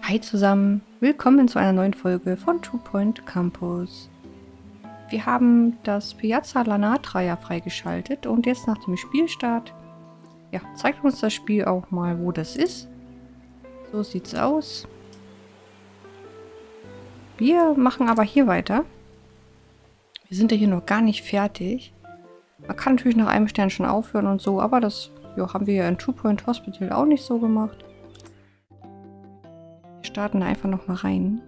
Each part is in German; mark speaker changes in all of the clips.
Speaker 1: Hi zusammen, willkommen zu einer neuen Folge von Two Point Campus. Wir haben das Piazza Lanatra ja freigeschaltet und jetzt nach dem Spielstart, ja, zeigt uns das Spiel auch mal, wo das ist. So sieht's aus. Wir machen aber hier weiter. Wir sind ja hier noch gar nicht fertig. Man kann natürlich nach einem Stern schon aufhören und so, aber das haben wir ja in Two Point Hospital auch nicht so gemacht. Wir starten einfach noch mal rein.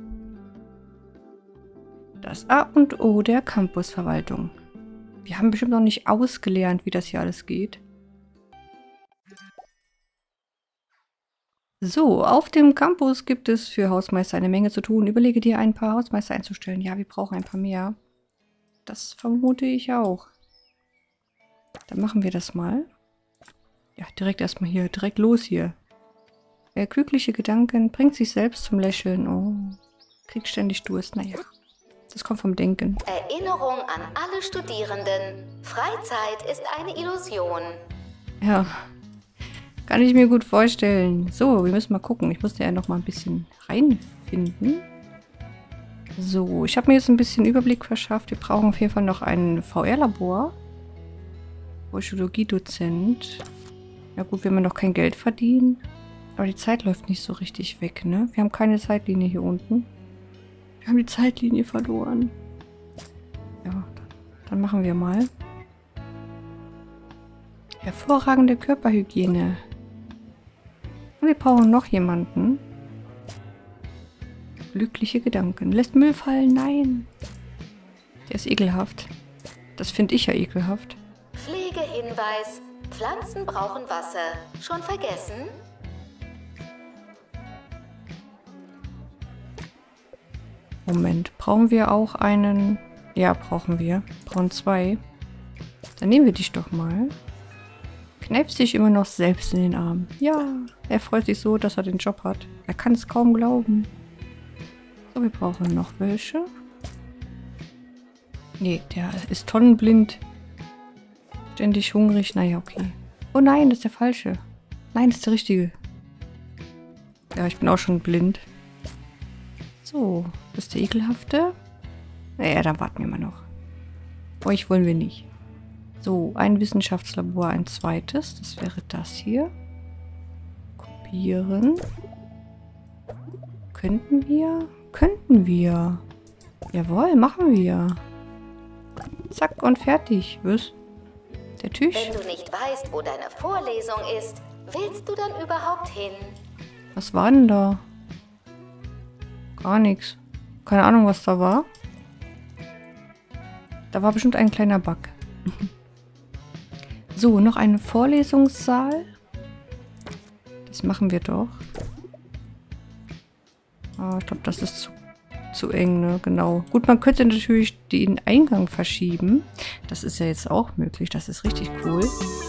Speaker 1: Das A und O der Campusverwaltung. Wir haben bestimmt noch nicht ausgelernt, wie das hier alles geht. So, auf dem Campus gibt es für Hausmeister eine Menge zu tun. Überlege dir, ein paar Hausmeister einzustellen. Ja, wir brauchen ein paar mehr. Das vermute ich auch. Dann machen wir das mal. Ja, direkt erstmal hier. Direkt los hier. Wer glückliche Gedanken bringt sich selbst zum Lächeln. Oh, kriegt ständig Durst. Naja, das kommt vom Denken.
Speaker 2: Erinnerung an alle Studierenden. Freizeit ist eine Illusion.
Speaker 1: Ja, kann ich mir gut vorstellen. So, wir müssen mal gucken. Ich musste ja noch mal ein bisschen reinfinden. So, ich habe mir jetzt ein bisschen Überblick verschafft. Wir brauchen auf jeden Fall noch ein VR-Labor. Psychologie-Dozent. Ja gut, wenn wir noch kein Geld verdienen. Aber die Zeit läuft nicht so richtig weg, ne? Wir haben keine Zeitlinie hier unten. Wir haben die Zeitlinie verloren. Ja, dann machen wir mal. Hervorragende Körperhygiene. Und wir brauchen noch jemanden. Glückliche Gedanken. Lässt Müll fallen? Nein. Der ist ekelhaft. Das finde ich ja ekelhaft.
Speaker 2: Pflegehinweis. Pflanzen brauchen Wasser. Schon vergessen?
Speaker 1: Moment, brauchen wir auch einen? Ja, brauchen wir. Brauchen zwei. Dann nehmen wir dich doch mal. Kneift sich immer noch selbst in den Arm. Ja, er freut sich so, dass er den Job hat. Er kann es kaum glauben. So, wir brauchen noch welche. Nee, der ist tonnenblind. Ständig hungrig. Naja, okay. Oh nein, das ist der falsche. Nein, das ist der richtige. Ja, ich bin auch schon blind. So, das ist der ekelhafte. Naja, dann warten wir mal noch. Euch wollen wir nicht. So, ein Wissenschaftslabor, ein zweites. Das wäre das hier. Kopieren. Könnten wir? Könnten wir. Jawohl, machen wir. Zack und fertig. Was? Der Tisch?
Speaker 2: Wenn du nicht weißt, wo deine Vorlesung ist, willst du dann überhaupt hin?
Speaker 1: Was war denn da? Gar nichts. Keine Ahnung, was da war. Da war bestimmt ein kleiner Bug. So, noch ein Vorlesungssaal. Das machen wir doch. Ah, ich glaube, das ist zu eng, ne? Genau. Gut, man könnte natürlich den Eingang verschieben. Das ist ja jetzt auch möglich. Das ist richtig cool.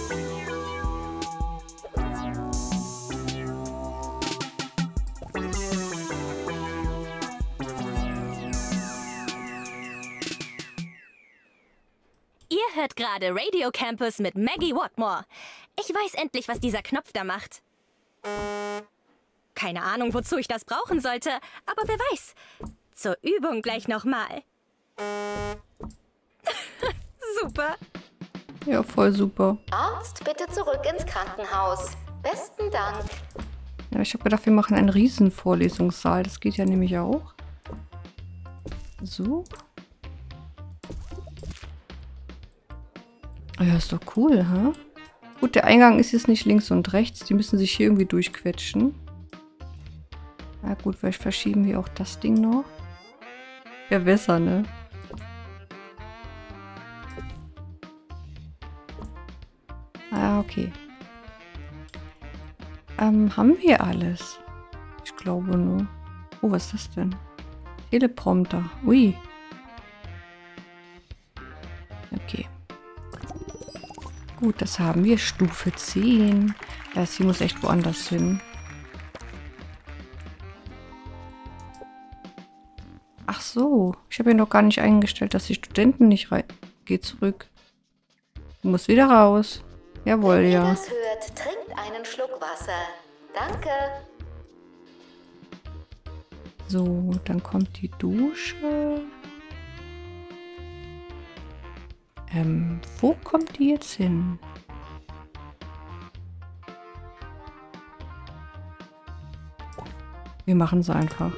Speaker 3: Ihr hört gerade Radio Campus mit Maggie Watmore. Ich weiß endlich, was dieser Knopf da macht. Keine Ahnung, wozu ich das brauchen sollte, aber wer weiß. Zur Übung gleich nochmal. Super.
Speaker 1: Ja, voll super.
Speaker 2: Arzt, bitte zurück ins Krankenhaus. Besten Dank.
Speaker 1: Ja, ich habe gedacht, wir machen einen riesen Vorlesungssaal. Das geht ja nämlich auch. So. Ja, ist doch cool, ha? Gut, der Eingang ist jetzt nicht links und rechts. Die müssen sich hier irgendwie durchquetschen. Na gut, vielleicht verschieben wir auch das Ding noch. Ja, besser, ne? Ah, okay. Haben wir alles? Ich glaube nur. Oh, was ist das denn? Teleprompter. Ui. Okay. Gut, das haben wir. Stufe 10. Das hier muss echt woanders hin. Ach so. Ich habe ja noch gar nicht eingestellt, dass die Studenten nicht rein... Geh zurück. Du musst wieder raus. Jawohl,
Speaker 2: Wenn ihr
Speaker 1: ja.
Speaker 2: das hört, trinkt einen Schluck Wasser. Danke.
Speaker 1: So, dann kommt die Dusche. Wo kommt die jetzt hin? Wir machen es einfach.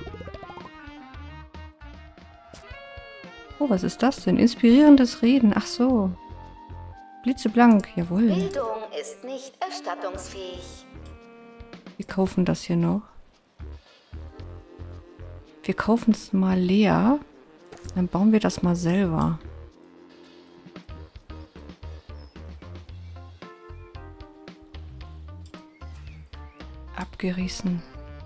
Speaker 1: Oh, was ist das denn? Inspirierendes Reden. Ach so. Blitzeblank, jawohl.
Speaker 2: Bildung ist nicht erstattungsfähig.
Speaker 1: Wir kaufen das hier noch. Wir kaufen es mal leer. Dann bauen wir das mal selber. Abgerissen.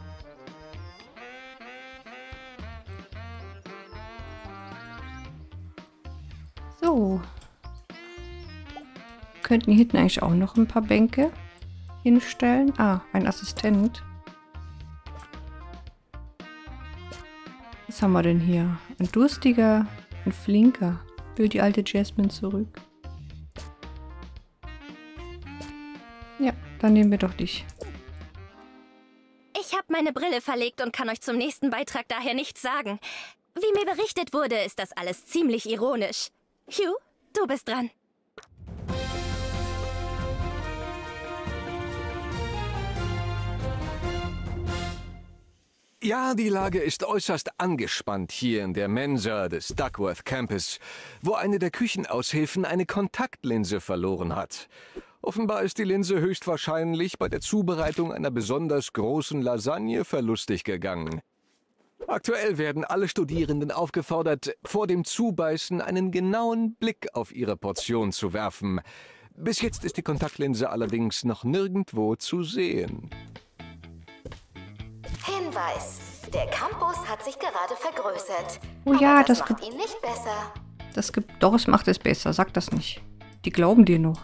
Speaker 1: So. Könnten hier hinten eigentlich auch noch ein paar Bänke hinstellen. Ah, ein Assistent. Was haben wir denn hier? Ein Durstiger, ein Flinker. Will die alte Jasmine zurück. Ja, dann nehmen wir doch dich.
Speaker 3: Ich habe meine Brille verlegt und kann euch zum nächsten Beitrag daher nichts sagen. Wie mir berichtet wurde, ist das alles ziemlich ironisch. Hugh, du bist dran.
Speaker 4: Ja, die Lage ist äußerst angespannt hier in der Mensa des Duckworth Campus, wo eine der Küchenaushilfen eine Kontaktlinse verloren hat. Offenbar ist die Linse höchstwahrscheinlich bei der Zubereitung einer besonders großen Lasagne verlustig gegangen. Aktuell werden alle Studierenden aufgefordert, vor dem Zubeißen einen genauen Blick auf ihre Portion zu werfen. Bis jetzt ist die Kontaktlinse allerdings noch nirgendwo zu sehen.
Speaker 2: Hinweis: Der Campus hat sich gerade vergrößert.
Speaker 1: Oh ja,
Speaker 2: aber
Speaker 1: das
Speaker 2: macht ihn nicht besser.
Speaker 1: Das gibt. Doch, es macht es besser. Sag das nicht. Die glauben dir noch.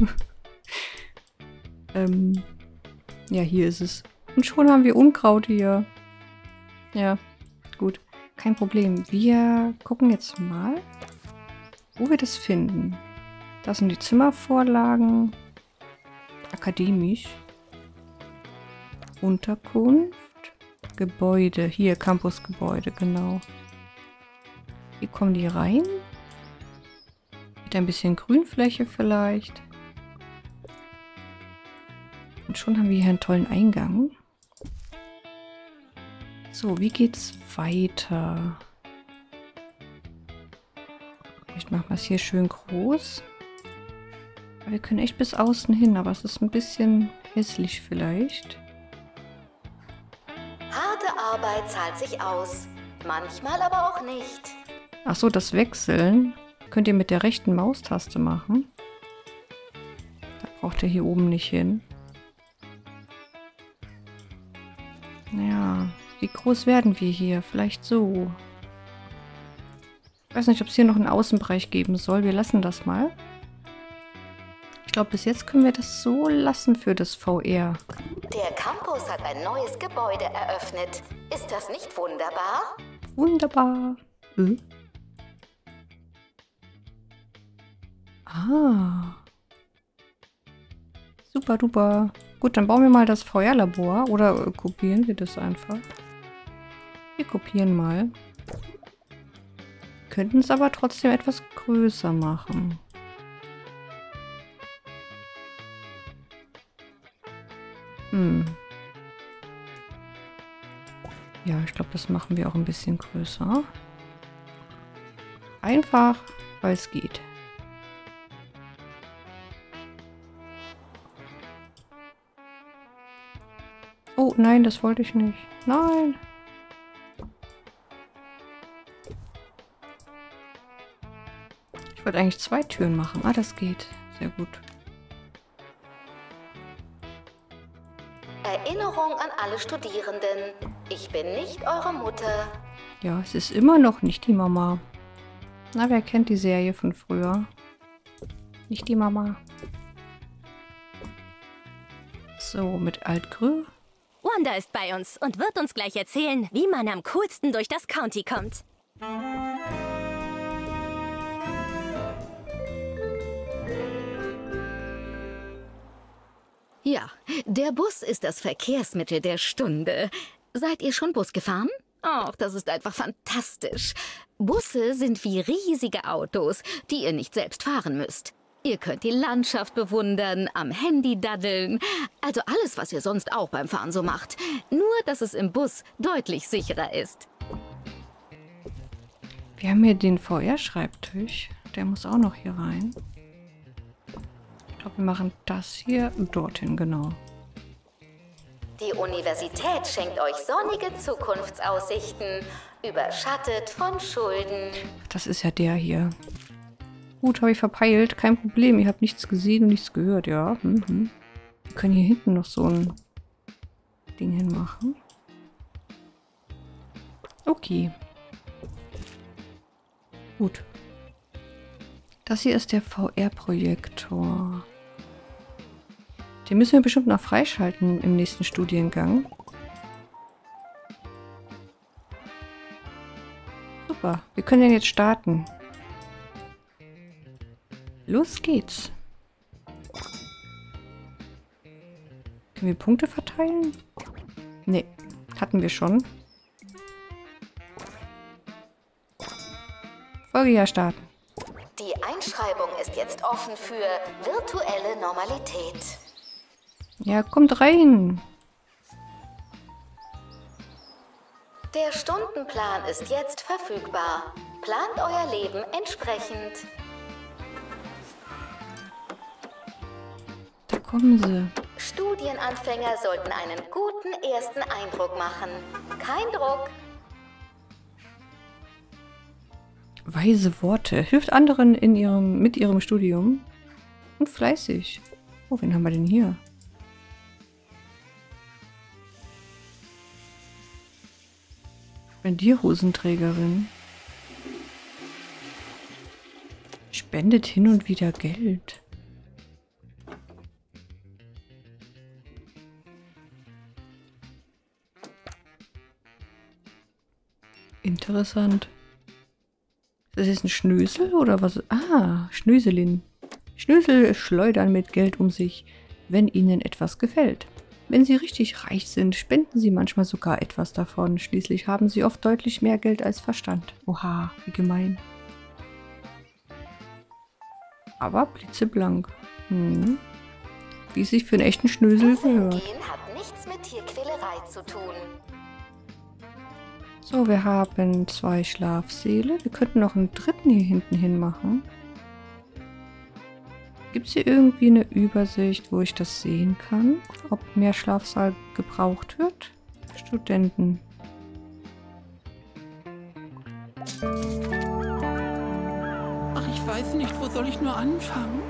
Speaker 1: Ja, hier ist es. Und schon haben wir Unkraut hier. Ja, gut. Kein Problem. Wir gucken jetzt mal, wo wir das finden. Das sind die Zimmervorlagen. Akademisch. Unterkunft. Gebäude. Hier, Campusgebäude, genau. Hier kommen die rein. Mit ein bisschen Grünfläche vielleicht. Und schon haben wir hier einen tollen Eingang. So, wie geht's weiter? Vielleicht machen wir es hier schön groß. Aber wir können echt bis außen hin, aber es ist ein bisschen hässlich vielleicht.
Speaker 2: Harte Arbeit zahlt sich aus. Manchmal aber auch nicht.
Speaker 1: Ach so, das Wechseln könnt ihr mit der rechten Maustaste machen. Da braucht ihr hier oben nicht hin. Naja, wie groß werden wir hier? Vielleicht so. Ich weiß nicht, ob es hier noch einen Außenbereich geben soll. Wir lassen das mal. Ich glaube, bis jetzt können wir das so lassen für das VR.
Speaker 2: Der Campus hat ein neues Gebäude eröffnet. Ist das nicht wunderbar?
Speaker 1: Wunderbar. Ah. Super duper. Gut, dann bauen wir mal das VR-Labor. Oder kopieren wir das einfach. Wir kopieren mal. Könnten es aber trotzdem etwas größer machen. Ja, ich glaube, das machen wir auch ein bisschen größer. Einfach, weil es geht. Oh, nein, das wollte ich nicht. Nein. Ich wollte eigentlich 2 Türen machen. Ah, das geht. Sehr gut.
Speaker 2: Erinnerung an alle Studierenden. Ich bin nicht eure Mutter.
Speaker 1: Ja, es ist immer noch nicht die Mama. Na, wer kennt die Serie von früher? Nicht die Mama. So, mit Altgrü.
Speaker 3: Wanda ist bei uns und wird uns gleich erzählen, wie man am coolsten durch das County kommt.
Speaker 5: Ja, der Bus ist das Verkehrsmittel der Stunde. Seid ihr schon Bus gefahren?
Speaker 2: Ach, das ist einfach fantastisch. Busse sind wie riesige Autos, die ihr nicht selbst fahren müsst. Ihr könnt die Landschaft bewundern, am Handy daddeln. Also alles, was ihr sonst auch beim Fahren so macht. Nur, dass es im Bus deutlich sicherer ist.
Speaker 1: Wir haben hier den VR-Schreibtisch. Der muss auch noch hier rein. Ich glaube, wir machen das hier dorthin, genau.
Speaker 2: Die Universität schenkt euch sonnige Zukunftsaussichten, überschattet von Schulden.
Speaker 1: Das ist ja der hier. Gut, habe ich verpeilt. Kein Problem. Ihr habt nichts gesehen und nichts gehört, ja. Wir können hier hinten noch so ein Ding hinmachen. Okay. Gut. Das hier ist der VR-Projektor. Den müssen wir bestimmt noch freischalten im nächsten Studiengang. Super. Wir können den jetzt starten. Los geht's. Können wir Punkte verteilen? Nee, hatten wir schon. Folgejahr starten.
Speaker 2: Die Einschreibung ist jetzt offen für virtuelle Normalität.
Speaker 1: Ja, kommt rein.
Speaker 2: Der Stundenplan ist jetzt verfügbar. Plant euer Leben entsprechend.
Speaker 1: Da kommen sie.
Speaker 2: Studienanfänger sollten einen guten ersten Eindruck machen. Kein Druck.
Speaker 1: Weise Worte. Hilft anderen mit ihrem Studium. Und fleißig. Oh, wen haben wir denn hier? Spendierhosenträgerin. Spendet hin und wieder Geld. Interessant. Das ist ein Schnösel oder was? Ah, Schnöselin. Schnösel schleudern mit Geld um sich, wenn ihnen etwas gefällt. Wenn sie richtig reich sind, spenden sie manchmal sogar etwas davon. Schließlich haben sie oft deutlich mehr Geld als Verstand. Oha, wie gemein. Aber blitzeblank. Wie es sich für einen echten Schnösel gehört.
Speaker 2: Gehen hat nichts mit Tierquälerei zu tun.
Speaker 1: So, wir haben 2 Schlafsäle. Wir könnten noch einen dritten hier hinten hin machen. Gibt es hier irgendwie eine Übersicht, wo ich das sehen kann? Ob mehr Schlafsaal gebraucht wird? Studenten.
Speaker 5: Ach, ich weiß nicht, wo soll ich nur anfangen?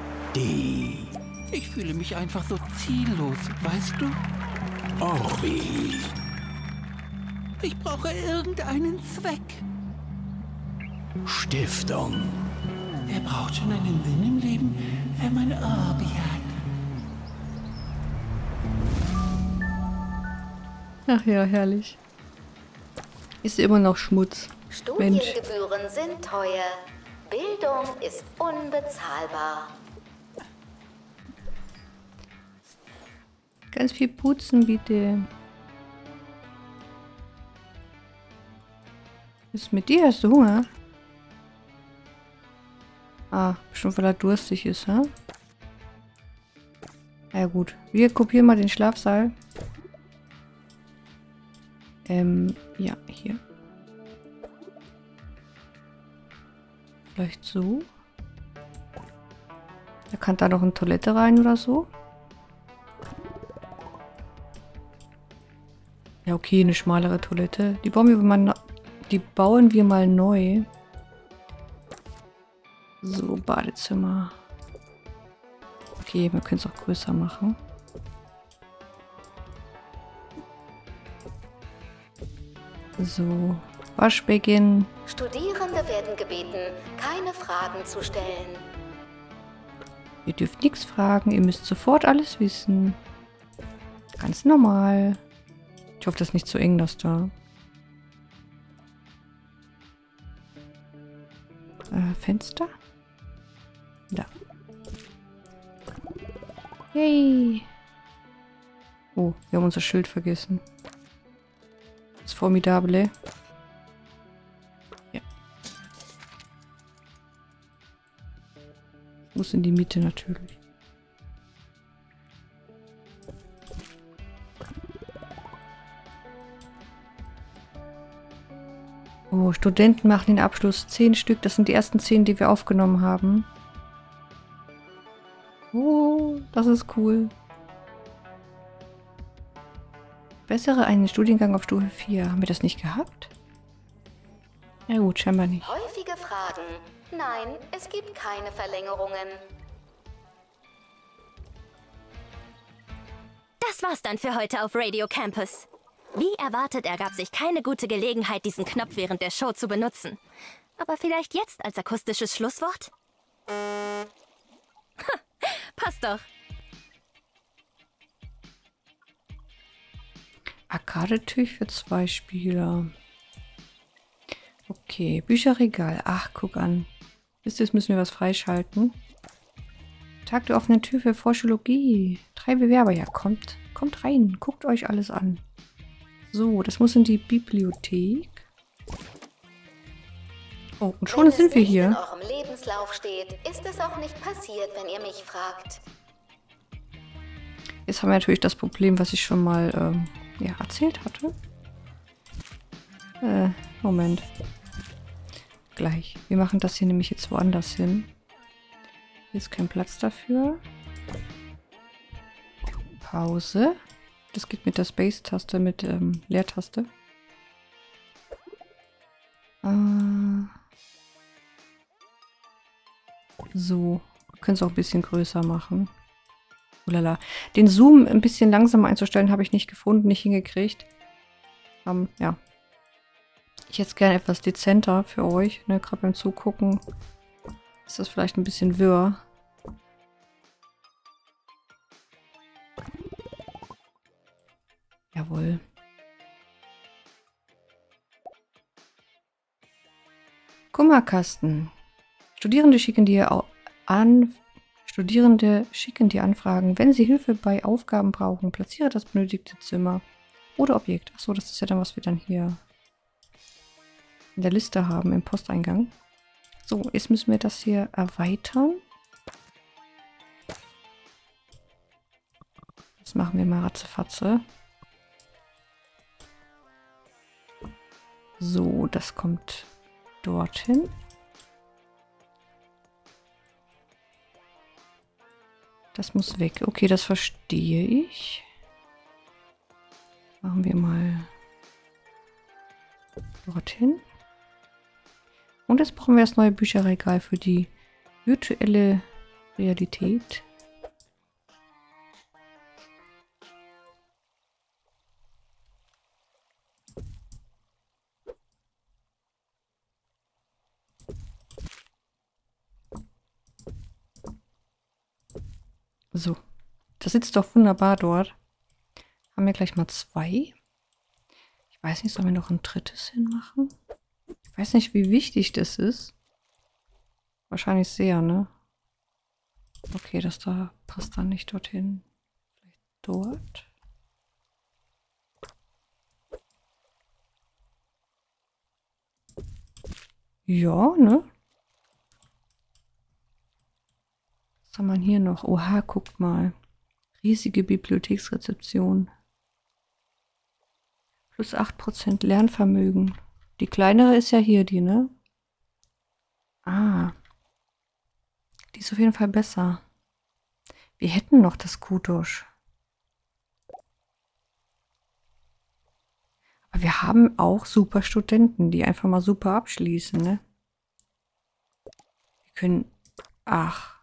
Speaker 5: Ich fühle mich einfach so ziellos, weißt du?
Speaker 6: Orbi.
Speaker 5: Ich brauche irgendeinen Zweck.
Speaker 6: Stiftung.
Speaker 5: Wer braucht schon einen Sinn im Leben, wenn man Orbi hat?
Speaker 1: Ach ja, herrlich. Ist immer noch Schmutz.
Speaker 2: Studiengebühren sind teuer. Bildung ist unbezahlbar.
Speaker 1: Ganz viel putzen, bitte. Was ist mit dir? Hast du Hunger? Ah, bestimmt weil er durstig ist, ha? Ja gut. Wir kopieren mal den Schlafsaal. Ja, hier. Vielleicht so. Da kann da noch eine Toilette rein oder so. Ja, okay, eine schmalere Toilette. Die bauen wir mal neu. So, Badezimmer. Okay, wir können es auch größer machen. So, Waschbecken.
Speaker 2: Studierende werden gebeten, keine Fragen zu stellen.
Speaker 1: Ihr dürft nichts fragen, ihr müsst sofort alles wissen. Ganz normal. Ich hoffe, das ist nicht zu eng, das da. Fenster? Da. Yay. Oh, wir haben unser Schild vergessen. Das Formidable. Ja. Muss in die Mitte natürlich. Oh, Studenten machen den Abschluss. 10 Stück. Das sind die ersten 10, die wir aufgenommen haben. Oh, das ist cool. Bessere einen Studiengang auf Stufe 4. Haben wir das nicht gehabt? Ja gut, scheinbar nicht.
Speaker 2: Häufige Fragen. Nein, es gibt keine Verlängerungen.
Speaker 3: Das war's dann für heute auf Radio Campus. Wie erwartet, ergab sich keine gute Gelegenheit, diesen Knopf während der Show zu benutzen. Aber vielleicht jetzt als akustisches Schlusswort? Passt doch.
Speaker 1: Arcade-Tisch für 2 Spieler. Okay, Bücherregal. Ach, guck an. Wisst ihr, jetzt müssen wir was freischalten. Tag der offenen Tür für Forschologie. 3 Bewerber. Ja, kommt rein. Guckt euch alles an. So, das muss in die Bibliothek. Oh, und schon sind wir hier.
Speaker 2: Wenn es nicht in eurem Lebenslauf steht, ist es auch nicht passiert, wenn ihr mich fragt.
Speaker 1: Jetzt haben wir natürlich das Problem, was ich schon mal ja, erzählt hatte. Moment. Gleich. Wir machen das hier nämlich jetzt woanders hin. Hier ist kein Platz dafür. Pause. Das geht mit der Space-Taste, mit Leertaste. So. Wir können es auch ein bisschen größer machen. Ulala. Den Zoom ein bisschen langsamer einzustellen, habe ich nicht gefunden, nicht hingekriegt. Ja. Ich hätte es gerne etwas dezenter für euch, ne? Gerade beim Zugucken ist das vielleicht ein bisschen wirr. Jawohl. Kummerkasten. Studierende schicken dir Anfragen, wenn sie Hilfe bei Aufgaben brauchen. Platziere das benötigte Zimmer oder Objekt. Achso, das ist ja dann, was wir dann hier in der Liste haben, im Posteingang. So, jetzt müssen wir das hier erweitern. Das machen wir mal ratzefatze. So, das kommt dorthin. Das muss weg. Okay, das verstehe ich. Machen wir mal dorthin. Und jetzt brauchen wir das neue Bücherregal für die virtuelle Realität. So, das sitzt doch wunderbar dort. Haben wir gleich mal 2. Ich weiß nicht, sollen wir noch ein 3. hinmachen? Ich weiß nicht, wie wichtig das ist. Wahrscheinlich sehr, ne? Okay, das da passt dann nicht dorthin. Vielleicht dort. Ja, ne? Was haben wir hier noch? Oha, guckt mal. Riesige Bibliotheksrezeption. Plus 8% Lernvermögen. Die kleinere ist ja hier, die, ne? Ah. Die ist auf jeden Fall besser. Wir hätten noch das Kudosh. Aber wir haben auch super Studenten, die einfach mal super abschließen, ne? Wir können... Ach.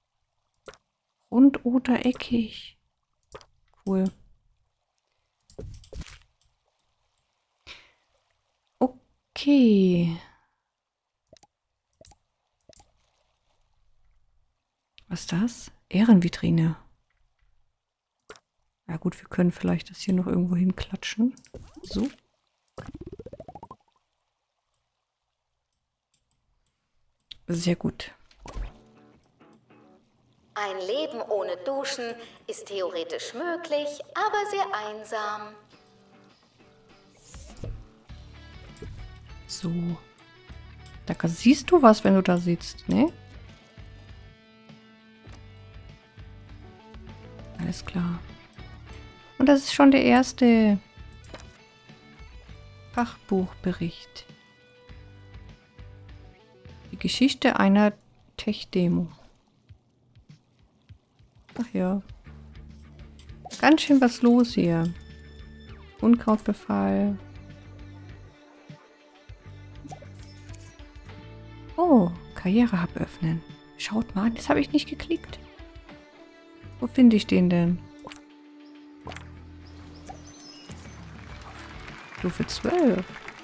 Speaker 1: Rund oder eckig. Cool. Okay. Was ist das? Ehrenvitrine. Ja gut, wir können vielleicht das hier noch irgendwo hinklatschen. So. Sehr gut.
Speaker 2: Ein Leben ohne Duschen ist theoretisch möglich, aber sehr einsam.
Speaker 1: So. Da siehst du was, wenn du da sitzt, ne? Alles klar. Und das ist schon der erste Fachbuchbericht. Die Geschichte einer Tech-Demo. Ach ja. Ganz schön was los hier. Unkrautbefall. Oh, Karriere-Hub öffnen. Schaut mal, das habe ich nicht geklickt. Wo finde ich den denn? Stufe 12.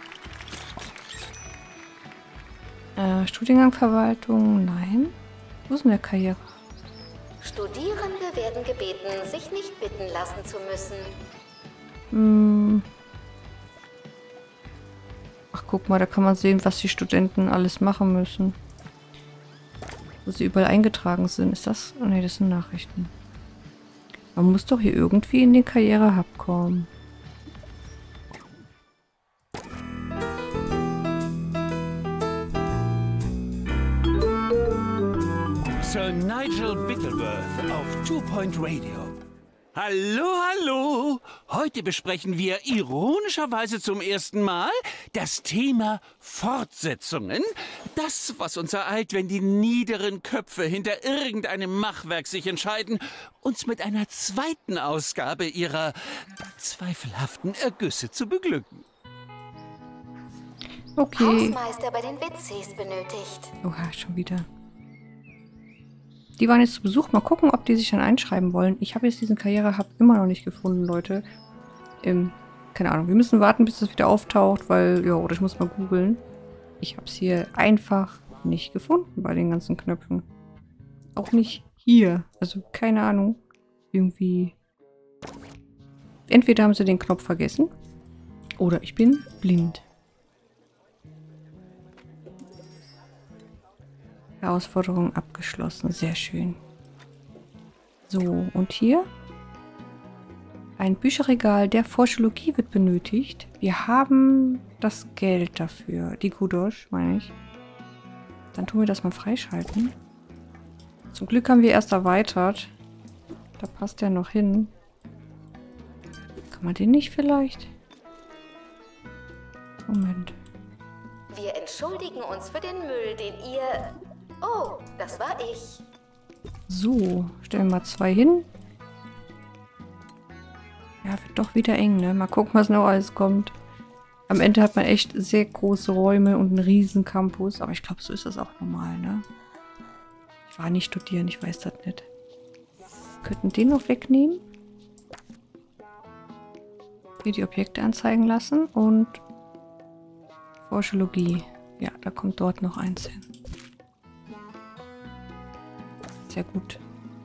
Speaker 1: Studiengang Verwaltung, nein. Wo ist denn der Karriere?
Speaker 2: Studierende werden gebeten, sich nicht bitten lassen zu müssen.
Speaker 1: Ach, guck mal, da kann man sehen, was die Studenten alles machen müssen. Wo sie überall eingetragen sind. Ist das? Oh ne, das sind Nachrichten. Man muss doch hier irgendwie in den Karriere-Hub kommen.
Speaker 5: Sir Nigel Bickleworth auf 2 Point Radio. Hallo, hallo! Heute besprechen wir ironischerweise zum ersten Mal das Thema Fortsetzungen. Das, was uns ereilt, wenn die niederen Köpfe hinter irgendeinem Machwerk sich entscheiden, uns mit einer zweiten Ausgabe ihrer zweifelhaften Ergüsse zu beglücken.
Speaker 1: Okay.
Speaker 2: Hausmeister bei den Witzis benötigt.
Speaker 1: Oha, schon wieder. Die waren jetzt zu Besuch. Mal gucken, ob die sich dann einschreiben wollen. Ich habe jetzt diesen Karriere-Hub immer noch nicht gefunden, Leute. Keine Ahnung. Wir müssen warten, bis das wieder auftaucht, weil, ja, oder ich muss mal googeln. Ich habe es hier einfach nicht gefunden bei den ganzen Knöpfen. Auch nicht hier. Also, keine Ahnung. Irgendwie. Entweder haben sie den Knopf vergessen. Oder ich bin blind. Herausforderung abgeschlossen. Sehr schön. So, und hier? Ein Bücherregal der Forschologie wird benötigt. Wir haben das Geld dafür. Die Kudosh, meine ich. Dann tun wir das mal freischalten. Zum Glück haben wir erst erweitert. Da passt der noch hin. Kann man den nicht vielleicht? Moment.
Speaker 2: Wir entschuldigen uns für den Müll, den ihr... Oh, das war ich.
Speaker 1: So, stellen wir mal 2 hin. Ja, wird doch wieder eng, ne? Mal gucken, was noch alles kommt. Am Ende hat man echt sehr große Räume und einen riesen Campus. Aber ich glaube, so ist das auch normal, ne? Ich war nicht studieren, ich weiß das nicht. Wir könnten den noch wegnehmen. Hier die Objekte anzeigen lassen und Forschologie. Ja, da kommt dort noch eins hin. Sehr gut.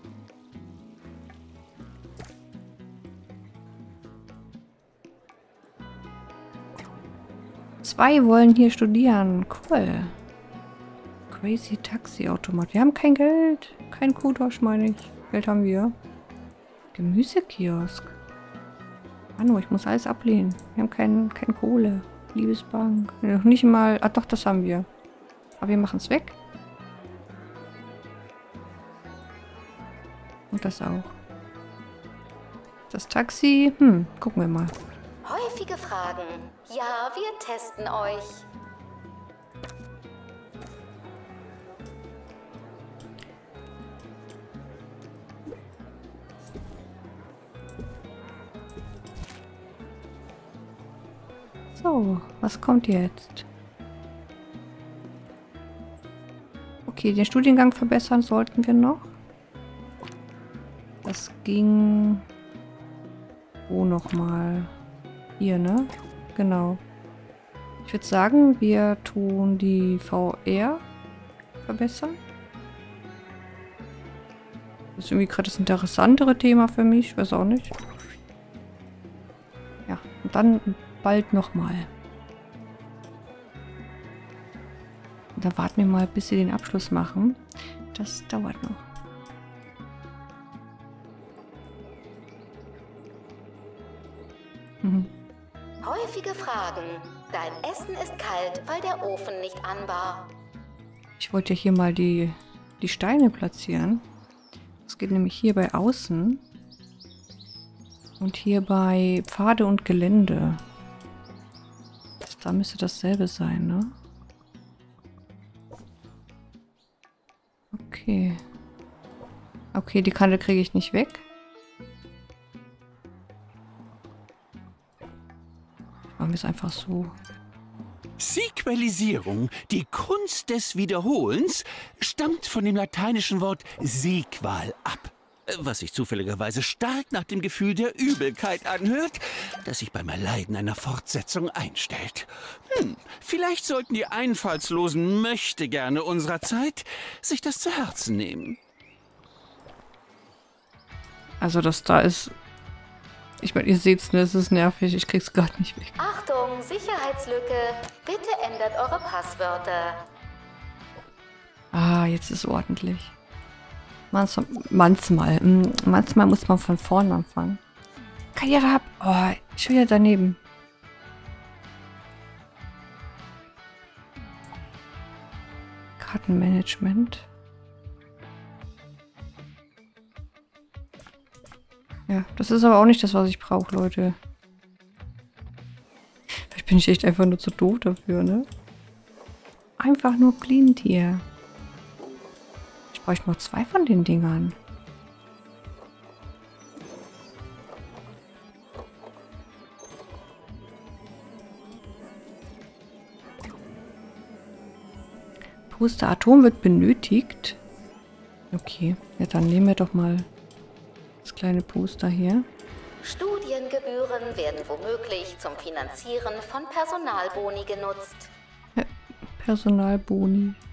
Speaker 1: Zwei wollen hier studieren. Cool. Crazy Taxi-Automat. Wir haben kein Geld. Kein Kudosh, meine ich. Geld haben wir. Gemüsekiosk. Manu, ich muss alles ablehnen. Wir haben keine Kohle. Liebesbank. Noch nicht mal... Ah doch, das haben wir. Aber wir machen es weg. Und das auch. Das Taxi, gucken wir mal.
Speaker 2: Häufige Fragen. Ja, wir testen euch.
Speaker 1: So, was kommt jetzt? Okay, den Studiengang verbessern sollten wir noch. Das ging... Wo nochmal? Hier, ne? Genau. Ich würde sagen, wir tun die VR verbessern. Das ist irgendwie gerade das interessantere Thema für mich. Ich weiß auch nicht. Ja, und dann bald nochmal. Und da warten wir mal, bis sie den Abschluss machen. Das dauert noch.
Speaker 2: Häufige Fragen. Tagen. Dein Essen ist kalt, weil der Ofen nicht an war.
Speaker 1: Ich wollte hier mal die Steine platzieren. Das geht nämlich hier bei Außen. Und hier bei Pfade und Gelände. Da müsste dasselbe sein, ne? Okay. Okay, die Kante kriege ich nicht weg. Machen wir es einfach so.
Speaker 5: Sequelisierung, die Kunst des Wiederholens, stammt von dem lateinischen Wort sequal ab, was sich zufälligerweise stark nach dem Gefühl der Übelkeit anhört, das sich beim Erleiden einer Fortsetzung einstellt. Vielleicht sollten die einfallslosen Möchtegerne unserer Zeit sich das zu Herzen nehmen.
Speaker 1: Also das da ist... Ich meine, ihr seht's, ne? Es ist nervig. Ich krieg's gar nicht weg.
Speaker 2: Achtung, Sicherheitslücke. Bitte ändert eure Passwörter.
Speaker 1: Ah, jetzt ist ordentlich. Manchmal muss man von vorne anfangen. Karriere ab. Oh, schon wieder daneben. Kartenmanagement. Ja, das ist aber auch nicht das, was ich brauche, Leute. Vielleicht bin ich echt einfach nur zu doof dafür, ne? Einfach nur blind hier. Ich bräuchte noch 2 von den Dingern. Puster Atom wird benötigt. Okay, ja, dann nehmen wir doch mal das kleine Puster hier.
Speaker 2: Studiengebühren werden womöglich zum Finanzieren von Personalboni genutzt.
Speaker 1: Ja, Personalboni.